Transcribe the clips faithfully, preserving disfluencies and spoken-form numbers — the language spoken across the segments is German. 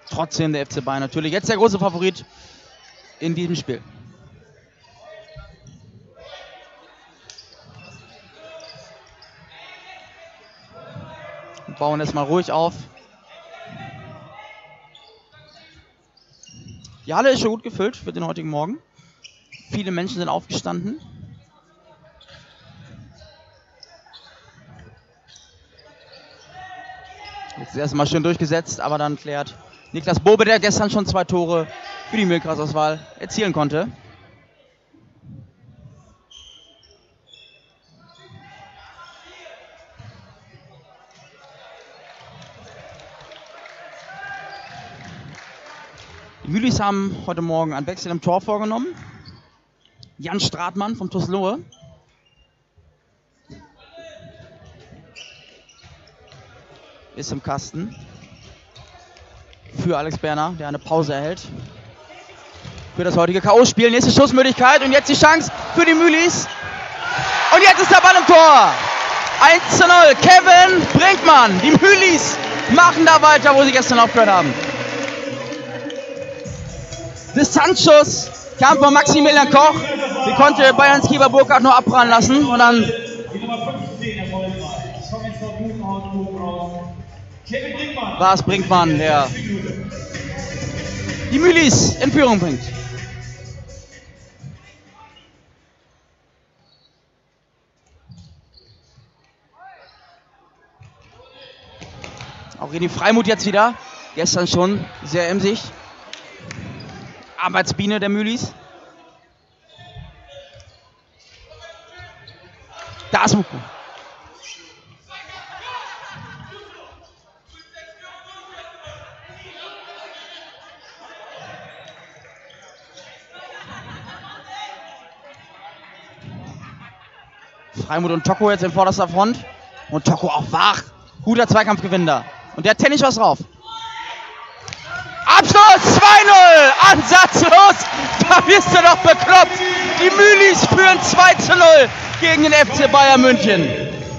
Trotzdem der F C Bayern natürlich jetzt der große Favorit in diesem Spiel. Wir bauen erstmal ruhig auf. Die Halle ist schon gut gefüllt für den heutigen Morgen. Viele Menschen sind aufgestanden. Jetzt ist erstmal schön durchgesetzt, aber dann klärt Niklas Bobe, der gestern schon zwei Tore für die Milchgras-Auswahl erzielen konnte. Die Mühlis haben heute Morgen einen Wechsel im Tor vorgenommen. Jan Stratmann vom TuS Lohe. Ist im Kasten. Für Alex Berner, der eine Pause erhält. Für das heutige K O-Spiel. Nächste Schussmöglichkeit und jetzt die Chance für die Mühlis. Und jetzt ist der Ball im Tor. eins zu null. Kevin Brinkmann. Die Mühlis machen da weiter, wo sie gestern aufgehört haben. Distanzschuss kam von Maximilian Koch. Sie konnte Bayerns Keeper Burkhardt nur abprallen lassen. Und dann war es Brinkmann, der die Mühlis in Führung bringt. Auch René Freimuth jetzt wieder. Gestern schon sehr emsig. Arbeitsbiene der Mühlis. Da ist Muku. Freimuth und Toko jetzt in vorderster Front. Und Toko auch wach. Guter Zweikampfgewinn da. Und der hat Tennis was drauf. Abschluss zwei null. Ansatzlos. Da bist du doch bekloppt. Die Mühlis führen zwei zu null gegen den F C Bayern München.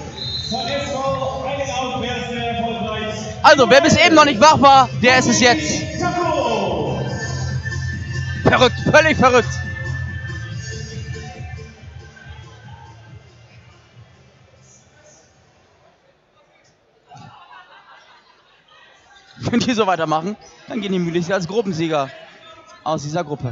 Also, wer bis eben noch nicht wach war, der ist es jetzt. Verrückt, völlig verrückt. Wenn die so weitermachen, dann gehen die Mühlis als Gruppensieger aus dieser Gruppe.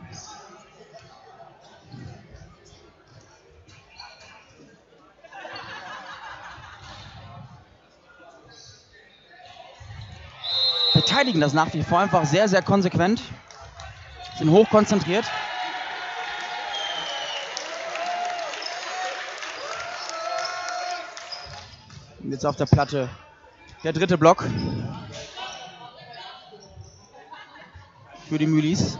Verteidigen das nach wie vor einfach sehr, sehr konsequent. Sind hoch konzentriert. Und jetzt auf der Platte der dritte Block. Für die Mühlis.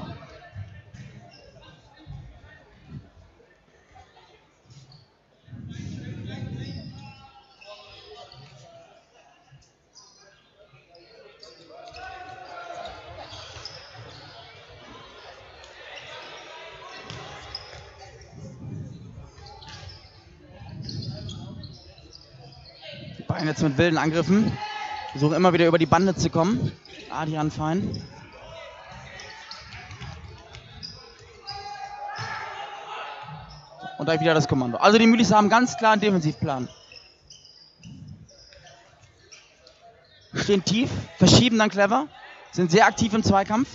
Die Bayern jetzt mit wilden Angriffen. Versuchen immer wieder über die Bande zu kommen. Adrian Fein. Und da wieder das Kommando. Also die Mühlis haben ganz klar einen Defensivplan. Stehen tief, verschieben dann clever, sind sehr aktiv im Zweikampf.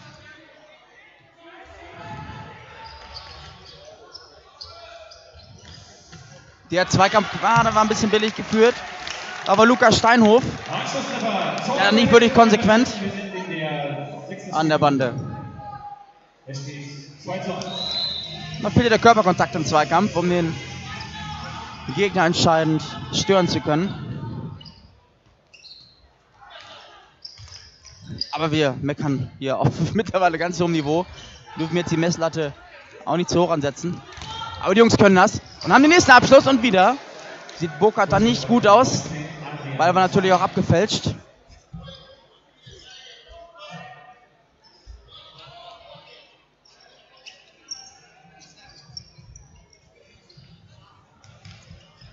Der Zweikampf gerade war ein bisschen billig geführt. Aber Lukas Steinhof, ja, nicht wirklich konsequent an der Bande. Da fehlt der Körperkontakt im Zweikampf, um den Gegner entscheidend stören zu können. Aber wir meckern hier auf mittlerweile ganz hohem Niveau. Dürfen jetzt die Messlatte auch nicht zu hoch ansetzen. Aber die Jungs können das und haben den nächsten Abschluss und wieder sieht Burkhardt dann nicht gut aus. Ball war natürlich auch abgefälscht.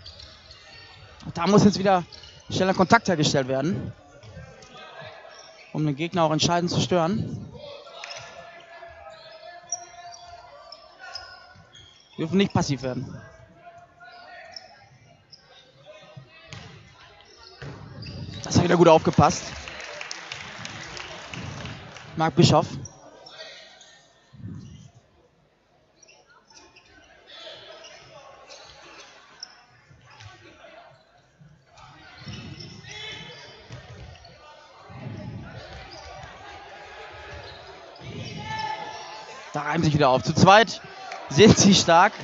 Da muss jetzt wieder schneller Kontakt hergestellt werden. um den Gegner auch entscheidend zu stören. Wir dürfen nicht passiv werden. Das hat wieder gut aufgepasst. Marc Bischoff. Da reiben sich wieder auf. Zu zweit sind sie stark.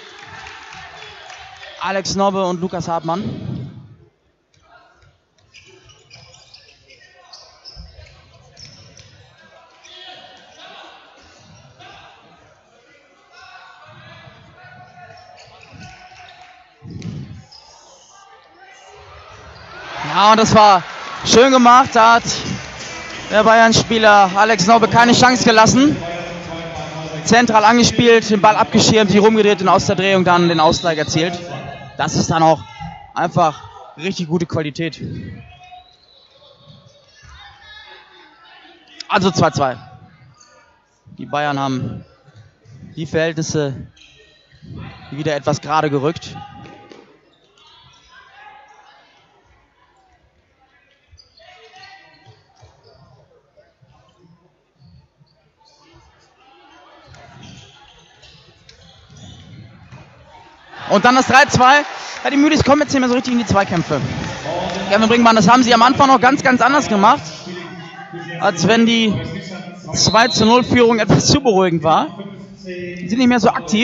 Alex Nobbe und Lukas Hartmann. Ja, und das war schön gemacht. Da hat der Bayern-Spieler Alex Nobbe keine Chance gelassen. Zentral angespielt, den Ball abgeschirmt, sich rumgedreht und aus der Drehung dann den Ausgleich erzielt. Das ist dann auch einfach richtig gute Qualität. Also zwei zwei. Die Bayern haben die Verhältnisse wieder etwas gerade gerückt. Und dann das drei zwei. Ja, die Mühlis kommen jetzt nicht mehr so richtig in die Zweikämpfe. Kevin Brinkmann, das haben sie am Anfang noch ganz, ganz anders gemacht. Als wenn die zwei zu null Führung etwas zu beruhigend war. Die sind nicht mehr so aktiv.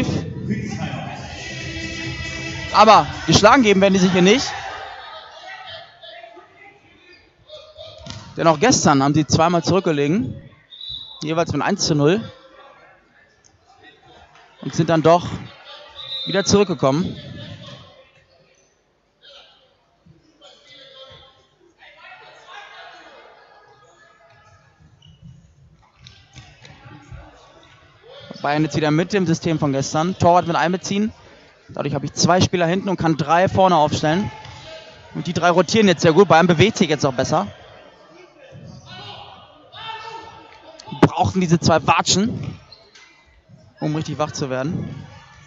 Aber geschlagen geben werden die sich hier nicht. Denn auch gestern haben sie zweimal zurückgelegen. Jeweils mit eins zu null. Und sind dann doch wieder zurückgekommen. Bayern jetzt wieder mit dem System von gestern. Torwart mit einbeziehen. Dadurch habe ich zwei Spieler hinten und kann drei vorne aufstellen. Und die drei rotieren jetzt sehr gut. Bayern bewegt sich jetzt auch besser. Brauchten diese zwei Watschen, um richtig wach zu werden.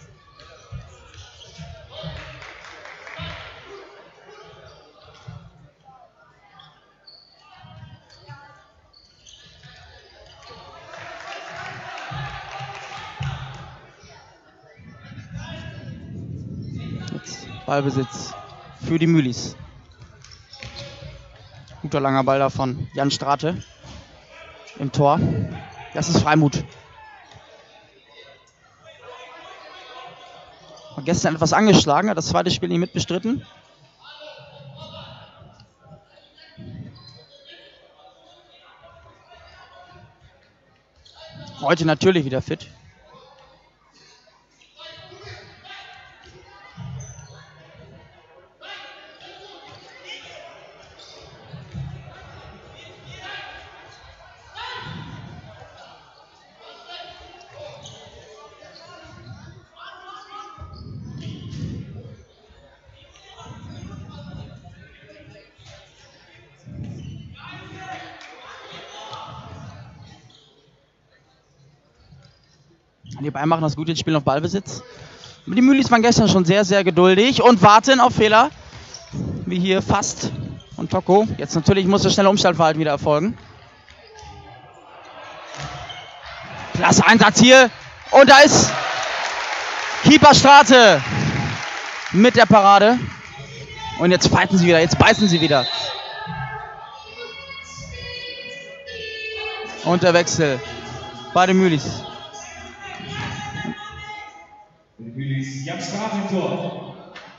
Ballbesitz für die Mühlis. Guter langer Ball da von Jan Strate im Tor. Das ist Freimut. War gestern etwas angeschlagen, hat das zweite Spiel nicht mitbestritten. Heute natürlich wieder fit. Die Bayern machen das gut, jetzt spielen auf Ballbesitz. Die Mühlis waren gestern schon sehr, sehr geduldig und warten auf Fehler. Wie hier fast von Toko. Jetzt natürlich muss das schnelle Umschaltverhalten wieder erfolgen. Klasse Einsatz hier. Und da ist Keeper Strate mit der Parade. Und jetzt fighten sie wieder, jetzt beißen sie wieder. Und der Wechsel bei den Mühlis. Jan Strate im Tor.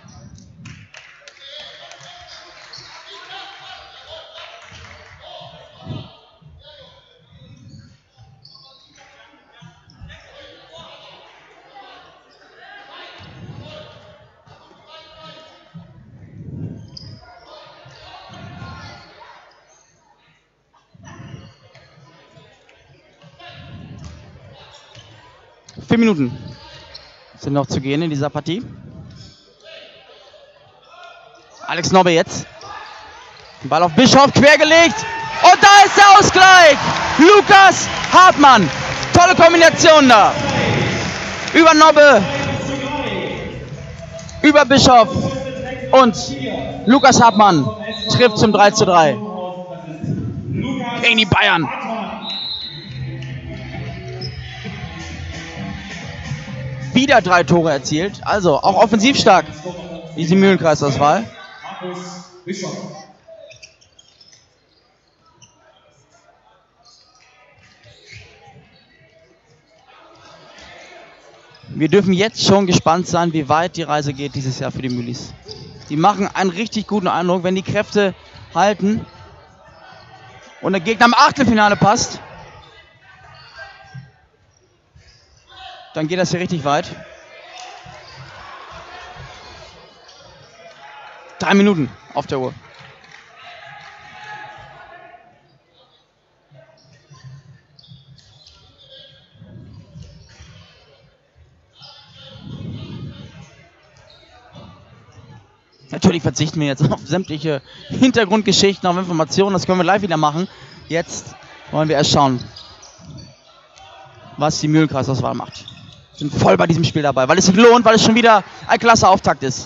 Vier Minuten sind noch zu gehen in dieser Partie. Alex Nobbe jetzt. Ball auf Bischoff, quergelegt. Und da ist der Ausgleich. Lukas Hartmann. Tolle Kombination da. Über Nobbe. Über Bischof. Und Lukas Hartmann trifft zum drei zu drei. Gegen die Bayern. Wieder drei Tore erzielt. Also auch offensiv stark. Diese Mühlenkreisauswahl. Wir dürfen jetzt schon gespannt sein, wie weit die Reise geht dieses Jahr für die Mühlis. Die machen einen richtig guten Eindruck, wenn die Kräfte halten und der Gegner im Achtelfinale passt. Dann geht das hier richtig weit. Drei Minuten auf der Uhr. Natürlich verzichten wir jetzt auf sämtliche Hintergrundgeschichten, auf Informationen. Das können wir live wieder machen. Jetzt wollen wir erst schauen, was die Mühlenkreisauswahl macht. Sind voll bei diesem Spiel dabei, weil es sich lohnt, weil es schon wieder ein klasse Auftakt ist.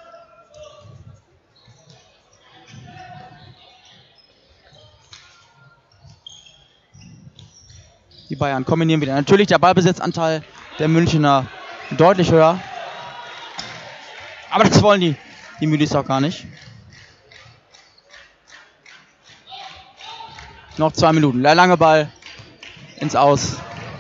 Die Bayern kombinieren wieder. Natürlich der Ballbesitzanteil der Münchner deutlich höher. Aber das wollen die, die Mühlis auch gar nicht. Noch zwei Minuten. Der lange Ball ins Aus.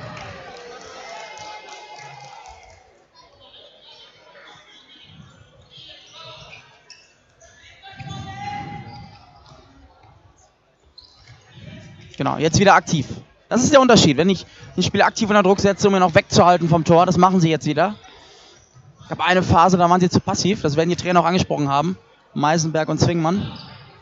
Genau, jetzt wieder aktiv. Das ist der Unterschied. Wenn ich den Spieler aktiv unter Druck setze, um ihn auch wegzuhalten vom Tor, das machen sie jetzt wieder. Es gab eine Phase, da waren sie zu passiv. Das werden die Trainer auch angesprochen haben. Meisenberg und Zwingmann.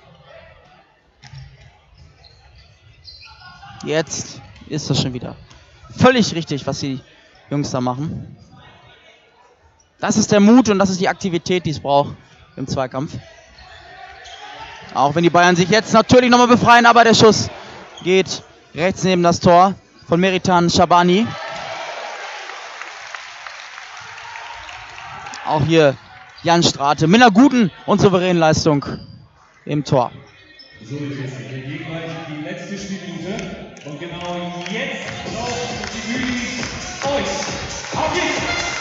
Jetzt ist das schon wieder völlig richtig, was die Jungs da machen. Das ist der Mut und das ist die Aktivität, die es braucht im Zweikampf. Auch wenn die Bayern sich jetzt natürlich nochmal befreien, aber der Schuss geht rechts neben das Tor von Meritan Shabani. Auch hier Jan Strate mit einer guten und souveränen Leistung im Tor. So ist es. Wir gehen gleich die letzte Spielminute. Und genau jetzt brauchen die Mühlis euch. Auf geht's!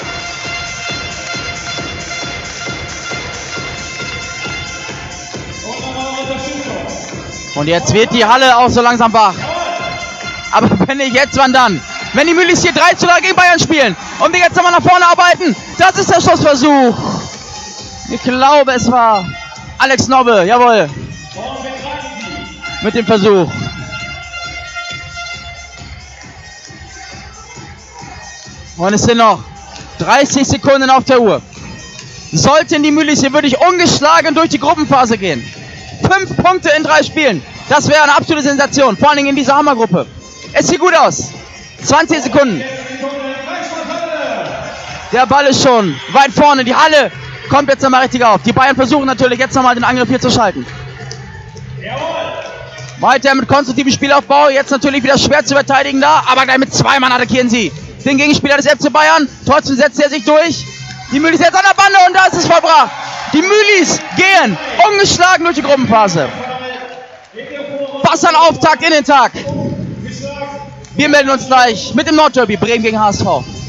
Und nochmal Unterstützung. Und jetzt wird die Halle auch so langsam wach. Aber wenn nicht jetzt, wann dann? Wenn die Mühlis hier drei zu drei gegen Bayern spielen und wir jetzt nochmal nach vorne arbeiten, das ist der Schussversuch. Ich glaube, es war Alex Nobbe, jawohl. Mit dem Versuch. Und es sind noch dreißig Sekunden auf der Uhr. Sollten die Mühlis hier wirklich ungeschlagen durch die Gruppenphase gehen. Fünf Punkte in drei Spielen. Das wäre eine absolute Sensation. Vor allen Dingen in dieser Hammergruppe. Es sieht gut aus. zwanzig Sekunden. Der Ball ist schon weit vorne. Die Halle kommt jetzt nochmal richtig auf. Die Bayern versuchen natürlich jetzt nochmal den Angriff hier zu schalten. Weiter mit konstruktivem Spielaufbau. Jetzt natürlich wieder schwer zu verteidigen da. Aber gleich mit zwei Mann attackieren sie den Gegenspieler des F C Bayern. Trotzdem setzt er sich durch. Die Mühlis jetzt an der Bande und da ist es vollbracht. Die Mühlis gehen ungeschlagen durch die Gruppenphase. Was ein Auftakt in den Tag. Wir melden uns gleich mit dem Nordderby Bremen gegen H S V.